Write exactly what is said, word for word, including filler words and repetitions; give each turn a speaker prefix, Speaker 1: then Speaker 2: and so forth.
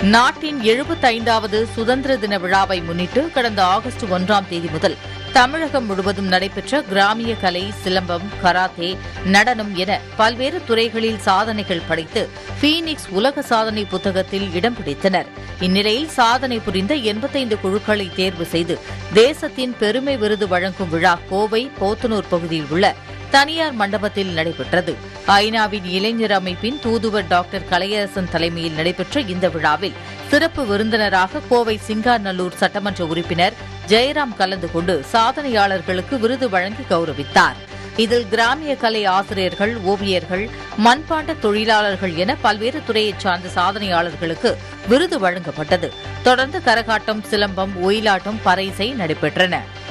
Speaker 1: நாட்டின் எழுபத்தைந்தாவது சுதந்திர தின விழாவை முன்னிட்டு கடந்த ஆகஸ்ட் ஒன்றாம் தேதி முதல் தமிழகம் முழுவதும் நடைபெற்ற கிராமிய கலை, சிலம்பம், கராத்தே, நடனம் என பல்வேறு துறைகளில் சாதனைகள் படைத்து பீனிக்ஸ் உலக சாதனை புத்தகத்தில் இடம் பிடித்தனர். இந்நிலையில் சாதனை புரிந்த எண்பத்தைந்து குழுக்களை தேர்வு செய்து தேசத்தின் பெருமை விருது வழங்கும் விழா கோவை போத்தனூர் பகுதியில் உள்ள தனியார் மண்டபத்தில் நடைபெற்றது. ஐநாவின் இளைஞர் அமைப்பின் தூதுவர் டாக்டர் கலையரசன் தலைமையில் நடைபெற்ற இந்த விழாவில் சிறப்பு விருந்தினராக கோவை சிங்காநல்லூர் சட்டமன்ற உறுப்பினர் ஜெயராம் கலந்து கொண்டு சாதனையாளர்களுக்கு விருது வழங்கி கௌரவித்தார். இதில் கிராமிய கலை ஆசிரியர்கள், ஓவியர்கள், மண்பாண்ட தொழிலாளர்கள் என பல்வேறு துறையைச் சார்ந்த சாதனையாளர்களுக்கு விருது வழங்கப்பட்டது. தொடர்ந்து கரகாட்டம், சிலம்பம், ஒயிலாட்டம், பறைசை நடைபெற்றன.